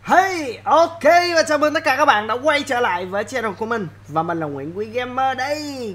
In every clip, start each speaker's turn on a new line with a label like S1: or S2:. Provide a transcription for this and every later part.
S1: Hey, ok và chào mừng tất cả các bạn đã quay trở lại với channel của mình. Và mình là Nguyễn Quý Gamer đây.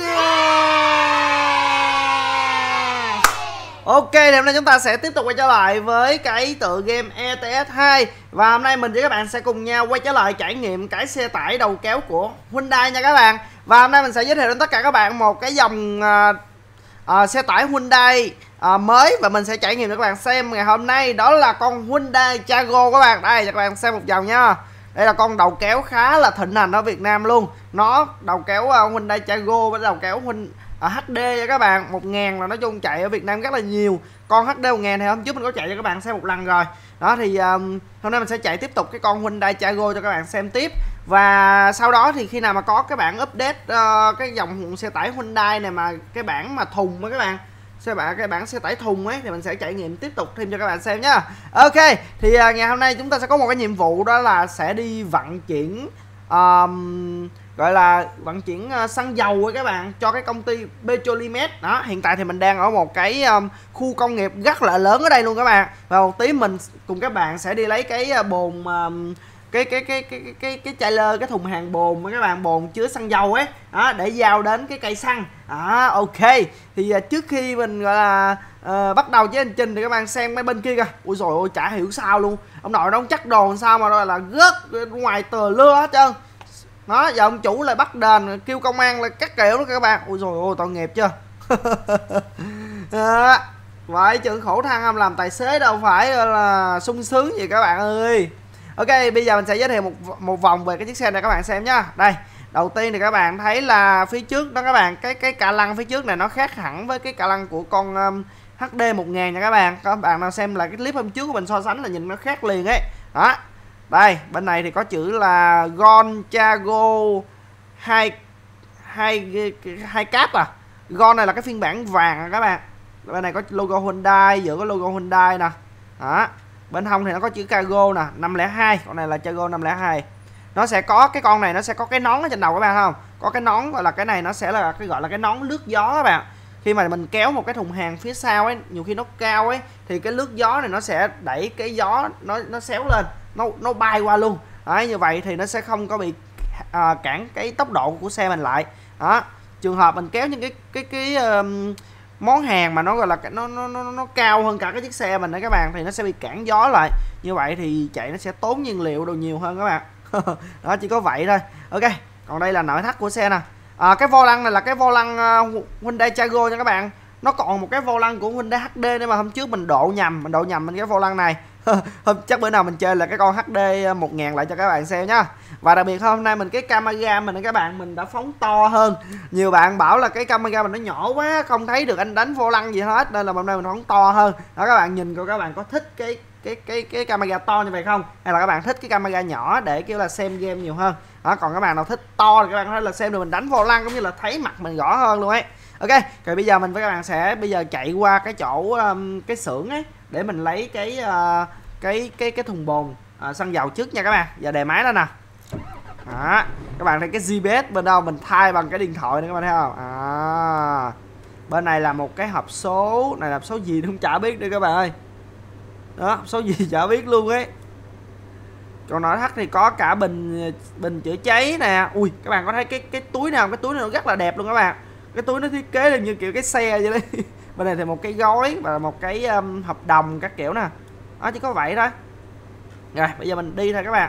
S1: Yeah! Ok, thì hôm nay chúng ta sẽ tiếp tục quay trở lại với cái tựa game ETS2. Và hôm nay mình với các bạn sẽ cùng nhau quay trở lại trải nghiệm cái xe tải đầu kéo của Hyundai nha các bạn. Và hôm nay mình sẽ giới thiệu đến tất cả các bạn một cái dòng xe tải Hyundai mới, và mình sẽ trải nghiệm cho các bạn xem ngày hôm nay. Đó là con Hyundai Chago các bạn. Đây cho các bạn xem một vòng nha. Đây là con đầu kéo khá là thịnh hành ở Việt Nam luôn. Nó đầu kéo Hyundai Chago với đầu kéo HD nha các bạn. 1000 là nói chung chạy ở Việt Nam rất là nhiều. Con HD 1000 thì hôm trước mình có chạy cho các bạn xem một lần rồi. Đó thì hôm nay mình sẽ chạy tiếp tục cái con Hyundai Chago cho các bạn xem tiếp. Và sau đó thì khi nào mà có cái bản update cái dòng xe tải Hyundai này mà cái bản mà thùng á các bạn, cái bản xe tải thùng ấy, thì mình sẽ trải nghiệm tiếp tục thêm cho các bạn xem nhá. Ok, thì ngày hôm nay chúng ta sẽ có một cái nhiệm vụ, đó là sẽ đi vận chuyển gọi là vận chuyển xăng dầu ấy các bạn, cho cái công ty Petrolimex. Đó, hiện tại thì mình đang ở một cái khu công nghiệp rất là lớn ở đây luôn các bạn. Và một tí mình cùng các bạn sẽ đi lấy cái bồn cái trailer, cái thùng hàng bồn các bạn, bồn chứa xăng dầu ấy đó, để giao đến cái cây xăng. Ok, thì trước khi mình gọi là bắt đầu với hành trình thì các bạn xem mấy bên kia kìa. Ui rồi ôi, chả hiểu sao luôn, ông nội nó chắc đồ sao mà là rớt ngoài tờ lưa hết trơn. Đó, giờ ông chủ lại bắt đền, kêu công an là cắt kiểu đó các bạn. Ui rồi ôi, tội nghiệp chưa. Vậy chứ khổ than không làm tài xế đâu phải là sung sướng gì các bạn ơi. Ok, bây giờ mình sẽ giới thiệu một vòng về cái chiếc xe này các bạn xem nhá. Đây, đầu tiên thì các bạn thấy là phía trước đó các bạn, cái ca lăng phía trước này nó khác hẳn với cái ca lăng của con HD 1000 nha các bạn. Các bạn nào xem là cái clip hôm trước của mình so sánh là nhìn nó khác liền ấy. Đó. Đây, bên này thì có chữ là Gon Chago 2 cáp à. Gon này là cái phiên bản vàng các bạn. Bên này có logo Hyundai, giữa có logo Hyundai nè. Đó. Bên hông thì nó có chữ Cargo nè, 502, con này là Chago 502. Nó sẽ có cái con này, nó sẽ có cái nón ở trên đầu các bạn không? Có cái nón, gọi là cái này nó sẽ là cái gọi là cái nón lướt gió các bạn. Khi mà mình kéo một cái thùng hàng phía sau ấy, nhiều khi nó cao ấy, thì cái lướt gió này nó sẽ đẩy cái gió nó xéo lên, nó bay qua luôn. Đấy, như vậy thì nó sẽ không có bị cản cái tốc độ của xe mình lại. Đó, trường hợp mình kéo những cái món hàng mà nó gọi là nó cao hơn cả cái chiếc xe mình đấy các bạn, thì nó sẽ bị cản gió lại. Như vậy thì chạy nó sẽ tốn nhiên liệu đồ nhiều hơn các bạn. Đó, chỉ có vậy thôi. Ok, còn đây là nội thất của xe nè. Cái vô lăng này là cái vô lăng Hyundai Chago nha các bạn. Nó còn một cái vô lăng của Hyundai HD nên mà hôm trước mình độ nhầm bên cái vô lăng này. Chắc bữa nào mình chơi là cái con HD 1000 lại cho các bạn xem nhá. Và đặc biệt hôm nay mình cái camera mình các bạn, mình đã phóng to hơn. Nhiều bạn bảo là cái camera mình nó nhỏ quá, không thấy được anh đánh vô lăng gì hết, nên là hôm nay mình phóng to hơn. Đó, các bạn nhìn coi các bạn có thích cái camera to như vậy không, hay là các bạn thích cái camera nhỏ để kêu là xem game nhiều hơn. Đó, còn các bạn nào thích to thì các bạn có thể là xem được mình đánh vô lăng cũng như là thấy mặt mình rõ hơn luôn ấy. Ok, rồi bây giờ mình với các bạn sẽ bây giờ chạy qua cái chỗ cái xưởng ấy để mình lấy cái thùng bồn xăng dầu trước nha các bạn. Giờ đề máy lên nè. Đó, các bạn thấy cái GPS bên đâu mình thay bằng cái điện thoại này các bạn thấy không? Bên này là một cái hộp số, này là hộp số gì không chả biết nữa các bạn ơi. Đó, hộp số gì chả biết luôn ấy. Còn nội thất thì có cả bình chữa cháy nè. Ui, các bạn có thấy cái túi nào, cái túi này nó rất là đẹp luôn các bạn. Cái túi nó thiết kế là như kiểu cái xe vậy đấy. Bên này thì một cái gói và một cái hợp đồng các kiểu nè. Đó, chỉ có vậy thôi. Rồi, bây giờ mình đi thôi các bạn.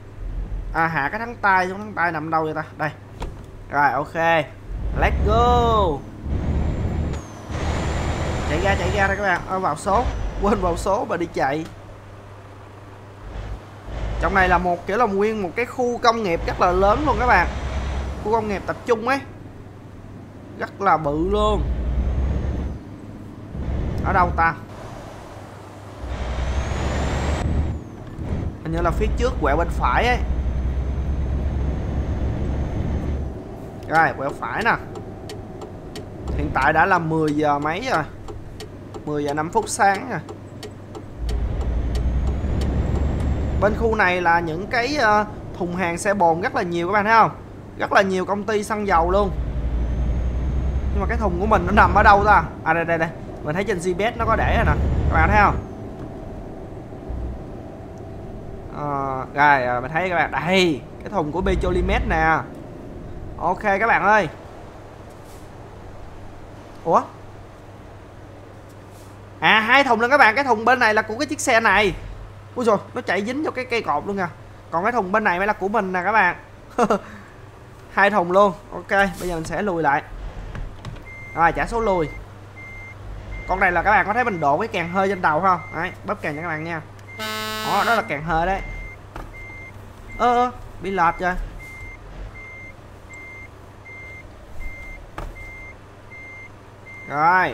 S1: Hạ cái thắng tay xuống, thắng tay nằm đâu vậy ta? Đây. Rồi, ok. Let's go. Chạy ra đây các bạn. Vào số. Quên vào số và đi chạy. Trong này là một kiểu là nguyên một cái khu công nghiệp rất là lớn luôn các bạn. Khu công nghiệp tập trung ấy. Rất là bự luôn. Ở đâu ta? Hình như là phía trước quẹo bên phải ấy. Rồi, quẹo phải nè. Hiện tại đã là 10 giờ mấy rồi. 10 giờ 5 phút sáng rồi. Bên khu này là những cái thùng hàng xe bồn rất là nhiều các bạn thấy không? Rất là nhiều công ty xăng dầu luôn. Nhưng mà cái thùng của mình nó nằm ở đâu ta? Đây. Mình thấy trên GPS nó có để rồi nè. Các bạn thấy không? Rồi mình thấy các bạn đây, cái thùng của Petrolimex nè. Ok các bạn ơi. Ủa, hai thùng luôn các bạn. Cái thùng bên này là của cái chiếc xe này. Ui rồi, nó chạy dính cho cái cây cột luôn nha. Còn cái thùng bên này mới là của mình nè các bạn. Hai thùng luôn. Ok, bây giờ mình sẽ lùi lại. Rồi, trả số lùi. Con này là các bạn có thấy mình độ cái kèn hơi trên đầu không? Đấy, bóp kèn cho các bạn nha. Đó là kèn hơi đấy. Bị lệch rồi. Rồi,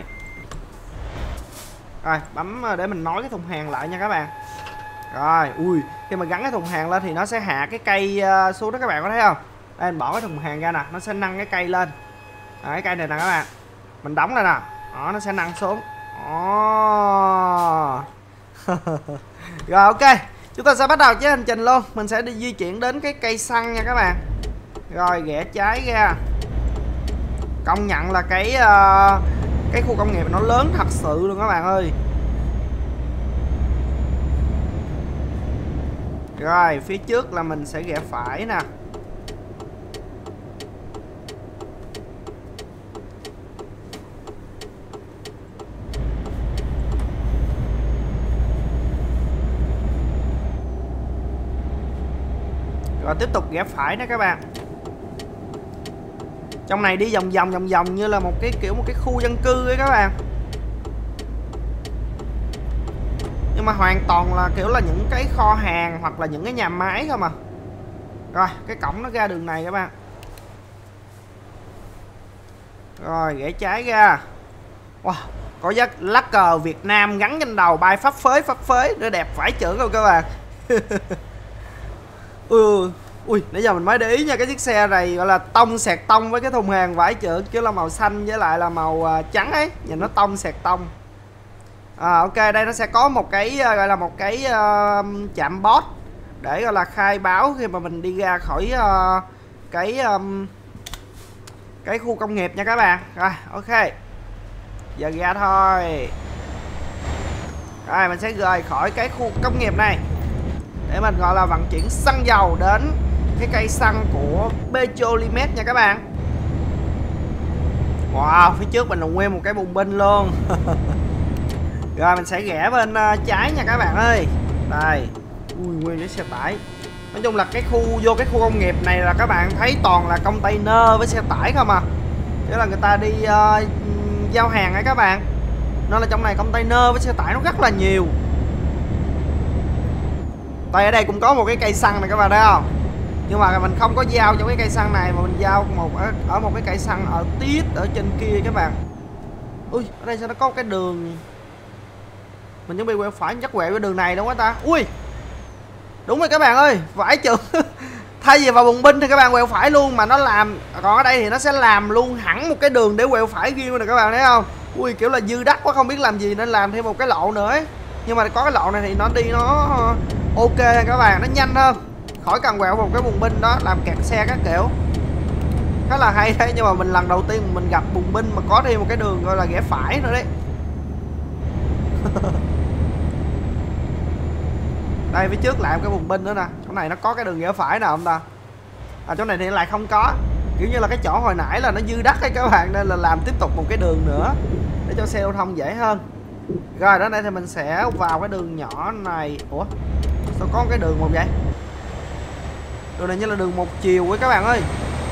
S1: bấm để mình nối cái thùng hàng lại nha các bạn. Rồi, ui, khi mà gắn cái thùng hàng lên thì nó sẽ hạ cái cây xuống đó, các bạn có thấy không? Đây, mình bỏ cái thùng hàng ra nè, nó sẽ nâng cái cây lên. Cái cây này nè các bạn, mình đóng lại nè, đó, nó sẽ nâng xuống. Rồi ok, chúng ta sẽ bắt đầu với hành trình luôn. Mình sẽ đi di chuyển đến cái cây xăng nha các bạn. Rồi, rẽ trái ra. Công nhận là cái khu công nghiệp nó lớn thật sự luôn các bạn ơi. Rồi, phía trước là mình sẽ rẽ phải nè. Rồi tiếp tục rẽ phải nữa các bạn. Trong này đi vòng vòng như là một cái kiểu một cái khu dân cư ấy các bạn. Nhưng mà hoàn toàn là kiểu là những cái kho hàng hoặc là những cái nhà máy không à. Rồi, cái cổng nó ra đường này các bạn. Rồi, rẽ trái ra. Wow, có giác lá cờ Việt Nam gắn trên đầu bay phấp phới nó đẹp vãi chưởng luôn các bạn. Ui, nãy giờ mình mới để ý nha, cái chiếc xe này gọi là tông xẹt tông với cái thùng hàng vải chưởng kiểu là màu xanh với lại là màu trắng ấy, nhìn nó tông xẹt tông. Ok, đây nó sẽ có một cái gọi là một cái chạm bot để gọi là khai báo khi mà mình đi ra khỏi cái khu công nghiệp nha các bạn. Rồi, ok. Giờ ra thôi. Rồi, mình sẽ rời khỏi cái khu công nghiệp này để mình gọi là vận chuyển xăng dầu đến cái cây xăng của Petrolimex nha các bạn. Wow, phía trước mình là nguyên một cái bùng binh luôn. Rồi mình sẽ rẽ bên trái nha các bạn ơi. Đây. Ui, nguyên cái xe tải. Nói chung là cái vô cái khu công nghiệp này là các bạn thấy toàn là container với xe tải không à. Tức là người ta đi giao hàng ấy các bạn. Nên là trong này container với xe tải nó rất là nhiều. Đây, ở đây cũng có một cái cây xăng này các bạn thấy không? Nhưng mà mình không có giao cho cái cây xăng này mà mình giao ở một cái cây xăng ở tít ở trên kia các bạn. Ui, ở đây sao nó có cái đường. Mình chuẩn bị quẹo phải, chắc quẹo cái đường này đúng không ta? Ui, đúng rồi các bạn ơi, vãi chưởng. Thay vì vào bùng binh thì các bạn quẹo phải luôn mà nó làm. Còn ở đây thì nó sẽ làm luôn hẳn một cái đường để quẹo phải riêng này các bạn thấy không? Ui, kiểu là dư đắt quá không biết làm gì nên làm thêm một cái lộ nữa ấy. Nhưng mà có cái lộ này thì nó đi nó ok các bạn, nó nhanh hơn, khỏi cần quẹo một cái bùng binh đó làm kẹt xe các kiểu. Khá là hay đấy, nhưng mà mình lần đầu tiên mình gặp bùng binh mà có thêm một cái đường gọi là rẽ phải nữa đấy. Đây, phía trước lại một cái bùng binh nữa nè. Chỗ này nó có cái đường rẽ phải nào không ta? Chỗ này thì lại không có. Kiểu như là cái chỗ hồi nãy là nó dư đất ấy các bạn, nên là làm tiếp tục một cái đường nữa để cho xe lưu thông dễ hơn. Rồi đến đây thì mình sẽ vào cái đường nhỏ này. Ủa, sao có cái đường một vậy? Đường này như là đường một chiều ấy các bạn ơi.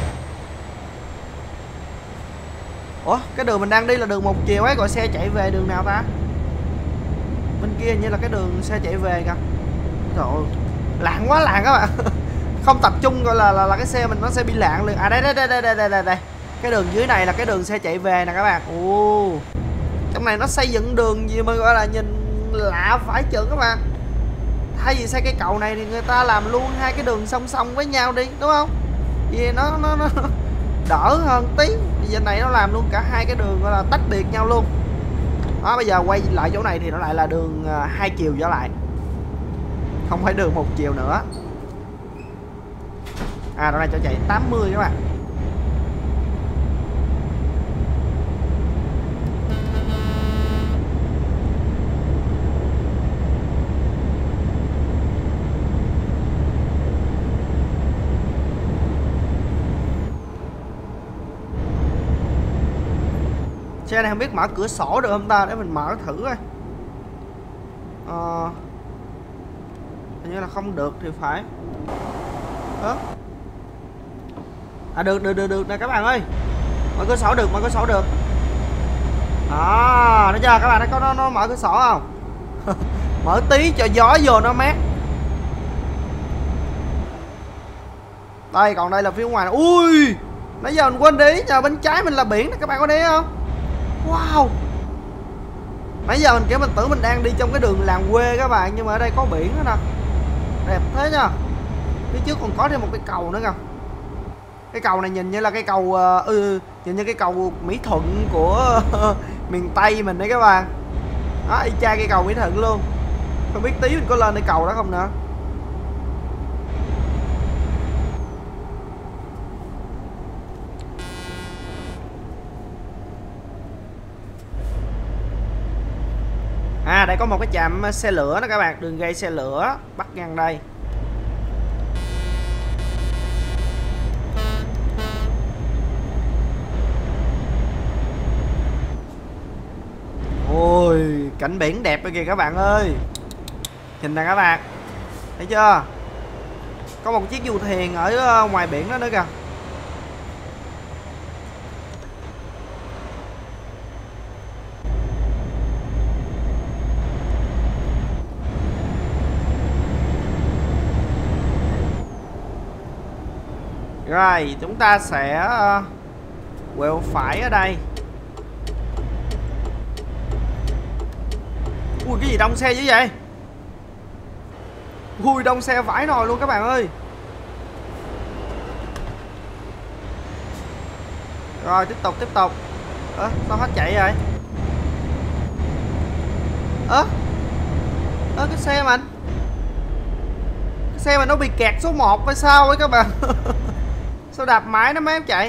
S1: Ủa, cái đường mình đang đi là đường một chiều ấy, gọi xe chạy về đường nào ta? Bên kia như là cái đường xe chạy về kìa. Trời, lạng quá lạng các bạn. Không tập trung gọi là cái xe mình nó sẽ bị lạng liền. Đây. Cái đường dưới này là cái đường xe chạy về nè các bạn. Trong này nó xây dựng đường gì mà gọi là nhìn lạ phải chừng các bạn. Thay vì xây cái cầu này thì người ta làm luôn hai cái đường song song với nhau đi, đúng không? Vì nó đỡ hơn tí. Giờ này nó làm luôn cả hai cái đường gọi là tách biệt nhau luôn. Đó, bây giờ quay lại chỗ này thì nó lại là đường hai chiều trở lại, không phải đường một chiều nữa. Đoạn này cho chạy 80 các bạn. Xe này không biết mở cửa sổ được không ta, để mình mở thử coi. Hình như là không được thì phải. Được nè các bạn ơi. Mở cửa sổ được, mở cửa sổ được. Thấy chưa các bạn, nó mở cửa sổ không? Mở tí cho gió vô nó mát. Đây, còn đây là phía ngoài. Ui, nãy giờ mình quên đi, nhờ bên trái mình là biển nè, các bạn có thấy không? Wow. Nãy giờ mình tưởng mình đang đi trong cái đường làng quê các bạn, nhưng mà ở đây có biển nữa nè. Đẹp thế nha. Phía trước còn có thêm một cái cầu nữa kìa. Cái cầu này nhìn như là cái cầu nhìn như cái cầu Mỹ Thuận của miền Tây mình đấy các bạn. Đó, y chang cái cầu Mỹ Thuận luôn. Không biết tí mình có lên cái cầu đó không nữa. Đây có một cái trạm xe lửa đó các bạn, đường ray xe lửa bắt ngang đây. Ôi, cảnh biển đẹp kìa các bạn ơi. Nhìn nè các bạn, thấy chưa? Có một chiếc du thuyền ở ngoài biển đó nữa kìa. Rồi, chúng ta sẽ quẹo phải ở đây. Ui, cái gì đông xe dữ vậy? Ui, đông xe vãi nồi luôn các bạn ơi. Rồi, tiếp tục. Sao hết chạy rồi? Cái xe mình nó bị kẹt số 1 hay sao ấy các bạn? Sao đạp máy nó mới chạy?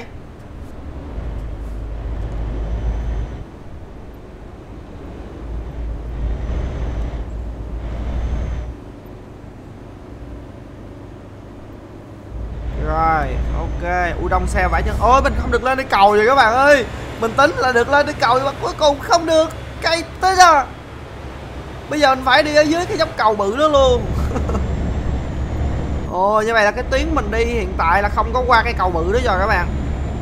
S1: Rồi, ok. Ui, đông xe vãi chân. Ôi, mình không được lên cái cầu rồi các bạn ơi. Mình tính là được lên cái cầu nhưng mà cuối cùng không được. Cay tới giờ. Bây giờ mình phải đi ở dưới cái dốc cầu bự đó luôn. Ồ, như vậy là cái tuyến mình đi hiện tại là không có qua cái cầu bự đó rồi các bạn.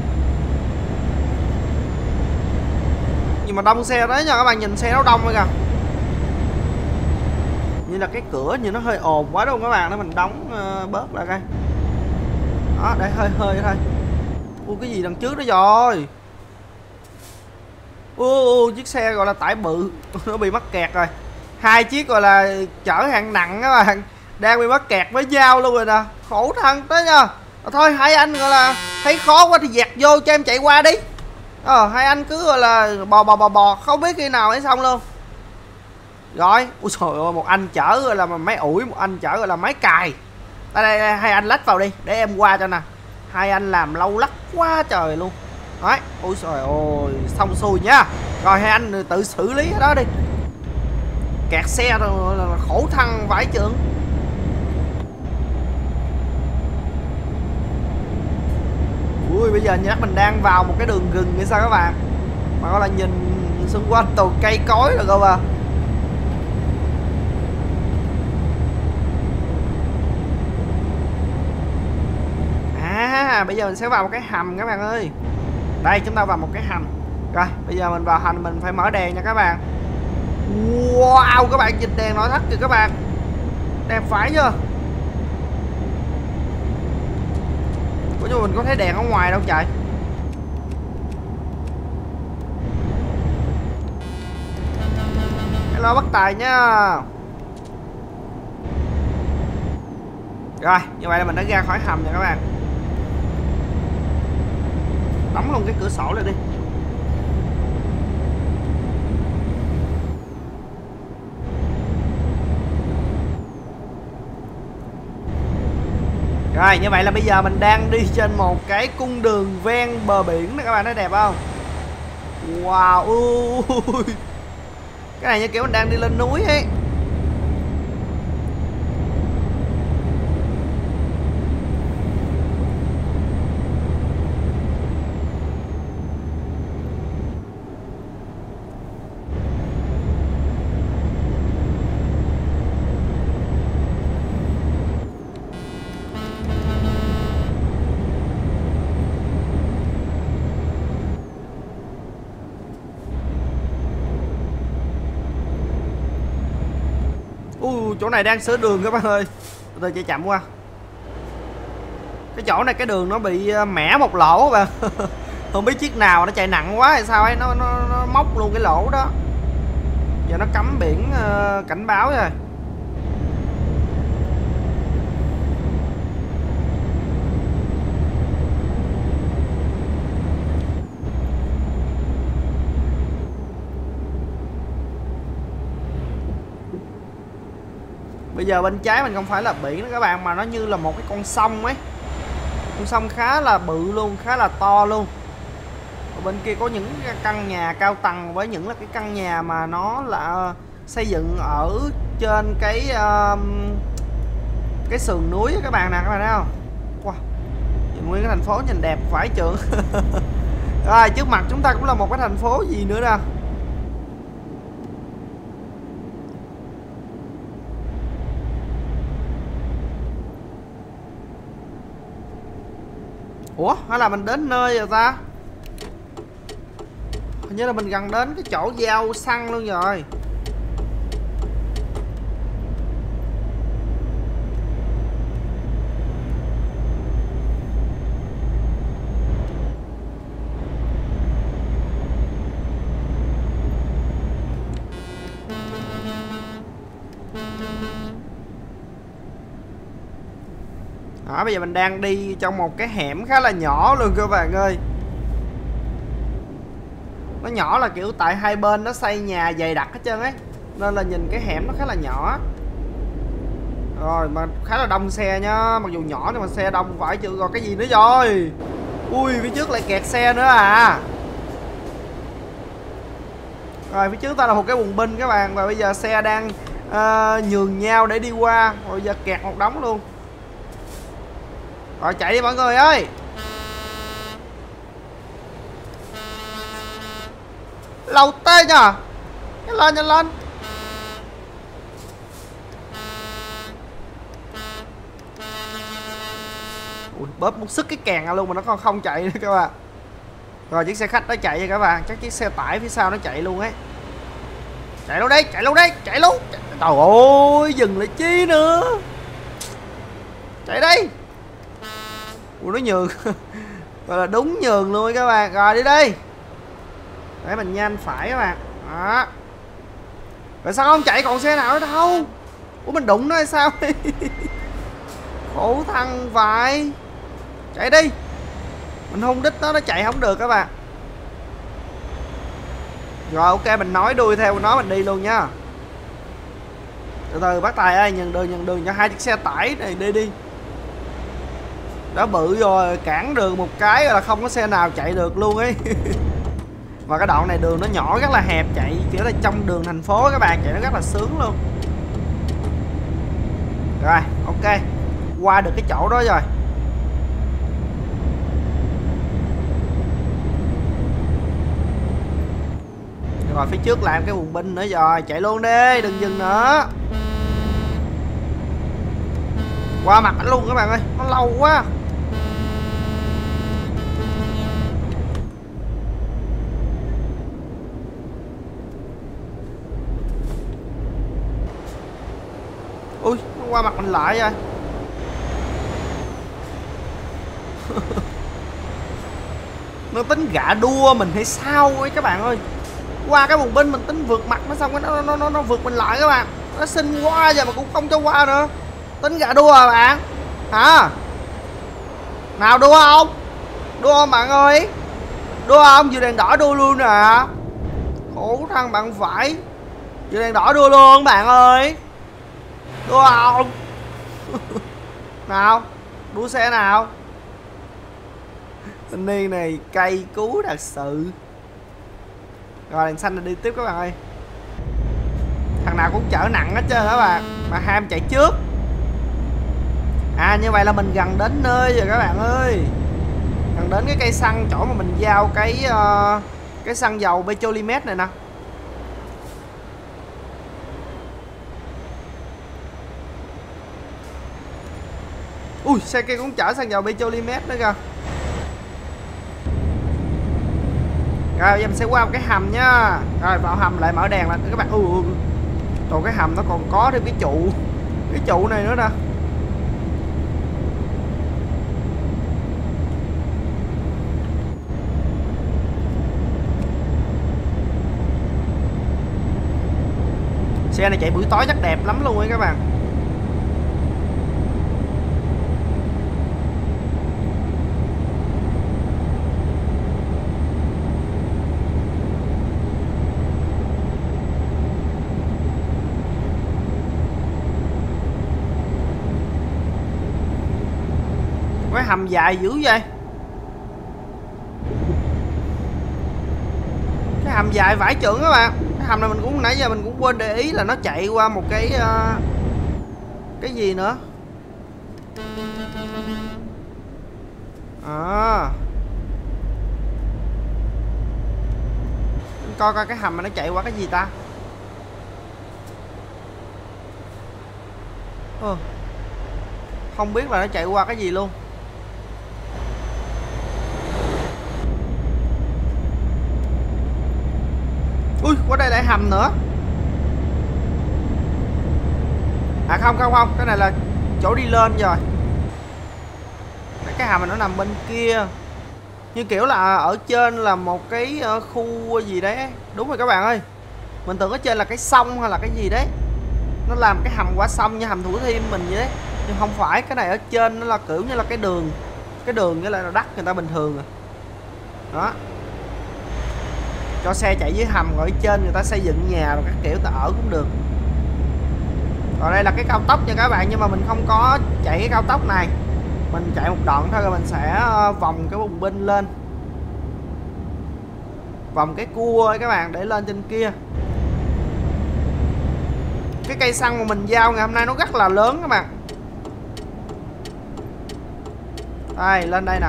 S1: Nhưng mà đông xe đấy nha các bạn, nhìn xe nó đông rồi kìa. Như là cái cửa như nó hơi ồn quá đúng không các bạn, để mình đóng bớt lại coi. Đó, để hơi thôi. Ui, cái gì đằng trước đó rồi. Chiếc xe gọi là tải bự nó bị mắc kẹt rồi. Hai chiếc gọi là chở hạng nặng các bạn đang bị mắc kẹt với nhau luôn rồi nè, khổ thân tới nha. Thôi hai anh gọi là thấy khó quá thì dẹt vô cho em chạy qua đi. Hai anh cứ gọi là bò không biết khi nào mới xong luôn. Rồi, ui trời ơi, một anh chở gọi là máy ủi, một anh chở gọi là máy cài. Đây, hai anh lách vào đi để em qua cho nè. Hai anh làm lâu lắc quá trời luôn. Đấy, ôi trời ơi, xong xuôi nha. Rồi hai anh tự xử lý cái đó đi. Kẹt xe rồi là khổ thân vãi chưởng. Ui, bây giờ chắc mình đang vào một cái đường rừng hay sao các bạn. Mà gọi là nhìn xung quanh toàn cây cối rồi cơ mà. Bây giờ mình sẽ vào một cái hầm các bạn ơi. Đây, chúng ta vào một cái hầm. Rồi, bây giờ mình vào hầm mình phải mở đèn nha các bạn. Wow, các bạn nhìn đèn nội thất kìa các bạn. Đẹp phải chưa? Ủa, nhưng mà mình có thấy đèn ở ngoài đâu trời. Hello bất tài nha. Rồi, như vậy là mình đã ra khỏi hầm rồi các bạn. Đóng luôn cái cửa sổ lên đi. Rồi, như vậy là bây giờ mình đang đi trên một cái cung đường ven bờ biển đó các bạn, thấy đẹp không? Wow, cái này như kiểu mình đang đi lên núi ấy. Chỗ này đang sửa đường các bạn ơi. Từ từ chạy chậm qua. Cái chỗ này cái đường nó bị mẻ một lỗ bạn. Không biết chiếc nào nó chạy nặng quá hay sao ấy, nó móc luôn cái lỗ đó. Giờ nó cắm biển cảnh báo rồi. Bây giờ bên trái mình không phải là biển đó các bạn, mà nó như là một cái con sông ấy. Con sông khá là bự luôn, khá là to luôn. Ở bên kia có những căn nhà cao tầng với những là cái căn nhà mà nó là xây dựng ở trên cái sườn núi các bạn nè, các bạn thấy không? Wow. Nhìn nguyên cái thành phố nhìn đẹp vãi chưởng. Rồi trước mặt chúng ta cũng là một cái thành phố gì nữa nè. Ủa hay là mình đến nơi rồi ta? Hình như là mình gần đến cái chỗ giao xăng luôn rồi. Đó, bây giờ mình đang đi trong một cái hẻm khá là nhỏ luôn các bạn ơi. Nó nhỏ là kiểu tại hai bên nó xây nhà dày đặc hết trơn ấy, nên là nhìn cái hẻm nó khá là nhỏ. Rồi mà khá là đông xe nhá. Mặc dù nhỏ nhưng mà xe đông phải chứ. Rồi cái gì nữa rồi? Ui phía trước lại kẹt xe nữa à. Rồi phía trước ta là một cái bùng binh các bạn. Và bây giờ xe đang nhường nhau để đi qua. Rồi giờ kẹt một đống luôn. Rồi chạy đi mọi người ơi. Lâu tê nhờ. Nhanh lên nhanh lên. Ui, bóp một sức cái càng ra luôn mà nó còn không chạy nữa các bạn. Rồi chiếc xe khách nó chạy rồi các bạn. Chắc chiếc xe tải phía sau nó chạy luôn ấy. Chạy luôn đi, chạy luôn đi, chạy luôn. Trời ơi, dừng lại chi nữa. Chạy đi. Ui nó nhường. Gọi là đúng nhường luôn các bạn. Rồi đi đi. Để mình nhanh phải các bạn. Đó. Rồi sao không chạy còn xe nào nữa đâu? Ủa mình đụng nó hay sao? Khổ thằng vậy. Chạy đi. Mình hung đích nó chạy không được các bạn. Rồi ok mình nói đuôi theo nó mình đi luôn nha. Từ từ bác Tài ơi, nhường đường cho hai chiếc xe tải này đi đi. Đó bự rồi, cản đường một cái là không có xe nào chạy được luôn ấy. Và cái đoạn này đường nó nhỏ rất là hẹp, chạy kiểu là trong đường thành phố các bạn, chạy nó rất là sướng luôn. Rồi ok, qua được cái chỗ đó rồi. Rồi phía trước làm cái bùng binh nữa rồi, chạy luôn đi, đừng dừng nữa. Qua mặt ảnh luôn các bạn ơi, nó lâu quá. Ui, nó qua mặt mình lại rồi. Nó tính gạ đua mình hay sao ấy các bạn ơi. Qua cái bùng binh mình tính vượt mặt nó, xong cái nó vượt mình lại các bạn. Nó xin qua giờ mà cũng không cho qua nữa. Tính gạ đua à bạn? Hả? Nào đua không? Đua không bạn ơi? Đua không? Vừa đèn đỏ đua luôn nè. Khổ thân bạn phải. Vừa đèn đỏ đua luôn bạn ơi. Đua không? Nào, đua xe nào. Thanh niên này cay cú thật sự. Rồi đèn xanh là đi tiếp các bạn ơi. Thằng nào cũng chở nặng hết trơn các bạn, mà ham chạy trước. À như vậy là mình gần đến nơi rồi các bạn ơi. Gần đến cái cây xăng, chỗ mà mình giao cái xăng dầu Petrolimex này nè. Ui xe kia cũng chở xăng dầu Petrolimex nữa kìa. Rồi giờ mình sẽ qua một cái hầm nha. Rồi vào hầm lại mở đèn lên các bạn. Còn cái hầm nó còn có thêm cái trụ này nữa nè. Xe này chạy buổi tối chắc đẹp lắm luôn ấy các bạn. Cái hầm dài dữ vậy. Cái hầm dài vãi chưởng các bạn. Cái hầm này mình cũng nãy giờ mình cũng quên để ý là nó chạy qua một cái gì nữa. Coi coi cái hầm mà nó chạy qua cái gì ta. Không biết là nó chạy qua cái gì luôn. Ui, qua đây lại hầm nữa. À không, cái này là chỗ đi lên rồi. Cái hầm này nó nằm bên kia. Như kiểu là ở trên là một cái khu gì đấy. Đúng rồi các bạn ơi. Mình tưởng ở trên là cái sông hay là cái gì đấy. Nó làm cái hầm qua sông như hầm Thủ Thiêm mình vậy đấy. Nhưng không phải, cái này ở trên nó là kiểu như là cái đường. Cái đường với lại là đất người ta bình thường rồi. Đó. Cho xe chạy dưới hầm, rồi ở trên người ta xây dựng nhà rồi các kiểu ta ở cũng được. Còn đây là cái cao tốc nha các bạn, nhưng mà mình không có chạy cái cao tốc này. Mình chạy một đoạn thôi rồi mình sẽ vòng cái bùng binh lên. Vòng cái cua ấy các bạn, để lên trên kia. Cái cây xăng mà mình giao ngày hôm nay nó rất là lớn các bạn. Đây, lên đây nè.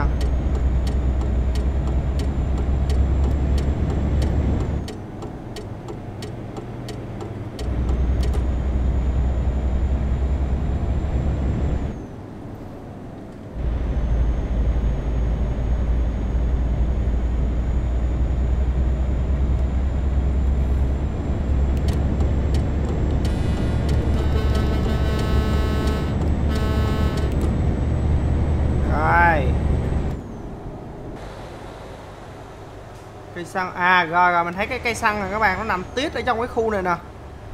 S1: Cây xăng, à rồi mình thấy cái cây xăng này các bạn, nó nằm tiết ở trong cái khu này nè.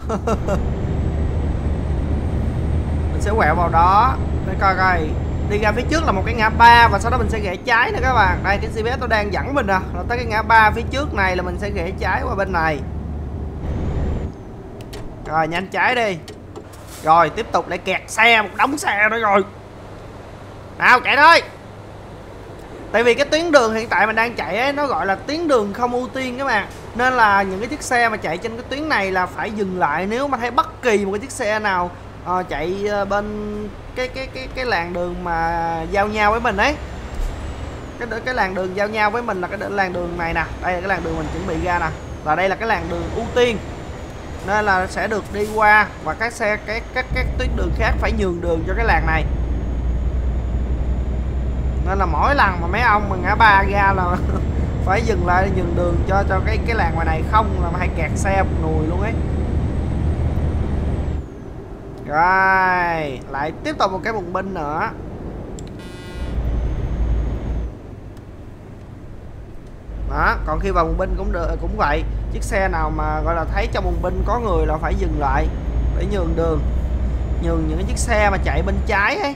S1: Mình sẽ quẹo vào đó để coi coi. Đi ra phía trước là một cái ngã ba và sau đó mình sẽ rẽ trái nè các bạn. Đây cái GPS nó đang dẫn mình nè. Rồi tới cái ngã ba phía trước này là mình sẽ rẽ trái qua bên này. Rồi nhanh trái đi. Rồi tiếp tục lại kẹt xe, một đống xe nữa rồi. Nào chạy thôi. Tại vì cái tuyến đường hiện tại mình đang chạy ấy, nó gọi là tuyến đường không ưu tiên các bạn. Nên là những cái chiếc xe mà chạy trên cái tuyến này là phải dừng lại nếu mà thấy bất kỳ một cái chiếc xe nào chạy bên cái làn đường mà giao nhau với mình ấy. Cái làn đường giao nhau với mình là cái làn đường này nè. Đây là cái làn đường mình chuẩn bị ra nè. Và đây là cái làn đường ưu tiên. Nên là sẽ được đi qua và các xe các tuyến đường khác phải nhường đường cho cái làn này. Nên là mỗi lần mà mấy ông mà ngã ba ra là phải dừng lại để nhường đường cho cái làn ngoài này, không là hay kẹt xe một nùi luôn ấy. Rồi lại tiếp tục một cái bùng binh nữa. Đó, còn khi vào bùng binh cũng được, cũng vậy. Chiếc xe nào mà gọi là thấy trong bùng binh có người là phải dừng lại để nhường đường, nhường những cái chiếc xe mà chạy bên trái ấy.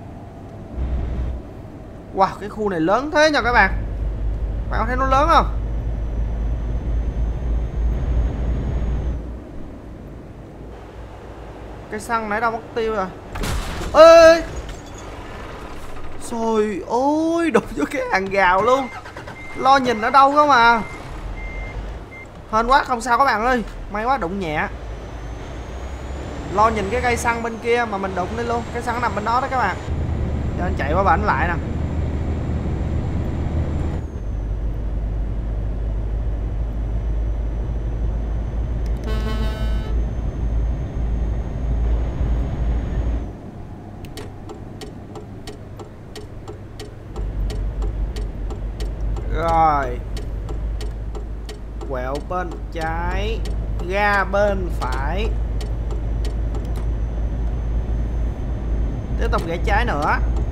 S1: Wow, cái khu này lớn thế nha các bạn. Bạn có thấy nó lớn không? Cây xăng nãy đâu mất tiêu rồi. Ê! Trời ơi, đụng vô cái hàng rào luôn. Lo nhìn ở đâu cơ mà. Hên quá, không sao các bạn ơi. May quá đụng nhẹ. Lo nhìn cái cây xăng bên kia mà mình đụng đi luôn. Cái xăng nằm bên đó đó các bạn. Cho anh chạy qua bển lại nè. Rồi, quẹo bên trái, ra bên phải. Tiếp tục rẽ trái nữa.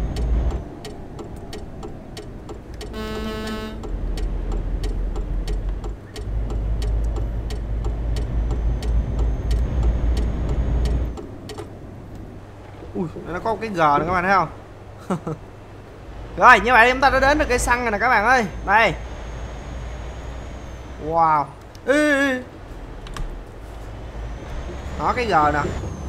S1: Ui, nó có một cái G này các bạn thấy không? Rồi, như vậy chúng ta đã đến được cây xăng rồi nè các bạn ơi. Đây. Wow. Ê. Đó, cái G nè.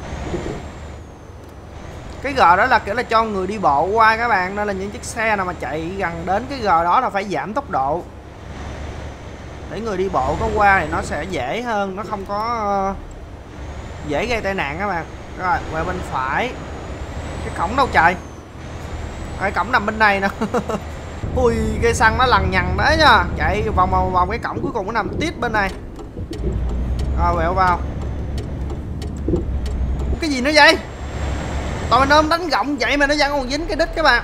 S1: Cái G đó là kiểu là cho người đi bộ qua các bạn, nên là những chiếc xe nào mà chạy gần đến cái G đó là phải giảm tốc độ để người đi bộ có qua thì nó sẽ dễ hơn, nó không có dễ gây tai nạn các bạn. Rồi, qua bên phải. Cái cổng đâu trời? Cái cổng nằm bên này nè. Ui, cây xăng nó lằng nhằng đấy nha. Chạy vòng vòng cái cổng cuối cùng nó nằm tít bên này. Rồi quẹo vào. Cái gì nữa vậy? Tụi mình ôm đánh gọng vậy mà nó vẫn còn dính cái đít các bạn.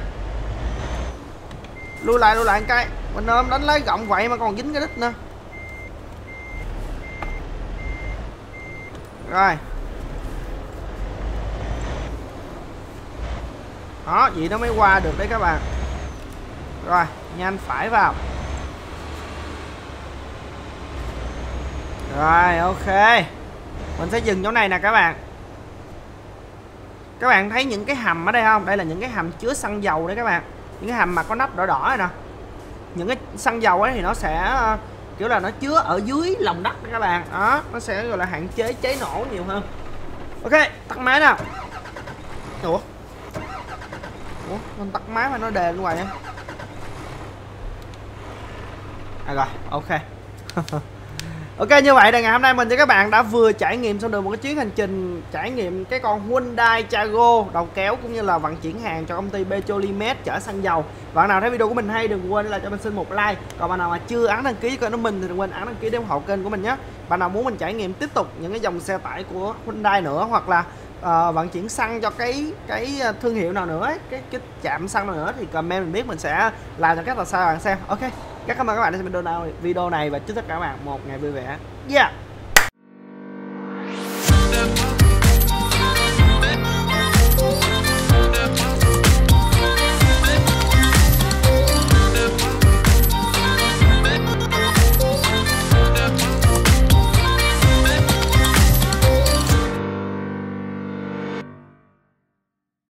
S1: Lui lại một cái. Mình ôm đánh lấy gọng vậy mà còn dính cái đít nữa. Rồi. Đó, vậy nó mới qua được đấy các bạn. Rồi, nhanh phải vào. Rồi, ok. Mình sẽ dừng chỗ này nè các bạn. Các bạn thấy những cái hầm ở đây không? Đây là những cái hầm chứa xăng dầu đấy các bạn. Những cái hầm mà có nắp đỏ đỏ này nè. Những cái xăng dầu ấy thì nó sẽ kiểu là nó chứa ở dưới lòng đất các bạn. Đó, nó sẽ gọi là hạn chế cháy nổ nhiều hơn. Ok, tắt máy nào. Ủa, mình tắt máy mà nó đề bên ngoài nha. À rồi, ok. Ok, như vậy là ngày hôm nay mình với các bạn đã vừa trải nghiệm xong được một cái chuyến hành trình trải nghiệm cái con Hyundai Chago đầu kéo cũng như là vận chuyển hàng cho công ty Petrolimex chở xăng dầu. Bạn nào thấy video của mình hay đừng quên là cho mình xin một like. Còn bạn nào mà chưa ấn đăng ký kênh của mình thì đừng quên ấn đăng ký để ủng hộ kênh của mình nhé. Bạn nào muốn mình trải nghiệm tiếp tục những cái dòng xe tải của Hyundai nữa, hoặc là vận chuyển xăng cho cái thương hiệu nào nữa, cái trạm xăng nào nữa thì comment mình biết, mình sẽ làm cho các là sao bạn xem. Ok, cảm ơn các bạn đã xem video này và chúc tất cả các bạn một ngày vui vẻ. Yeah.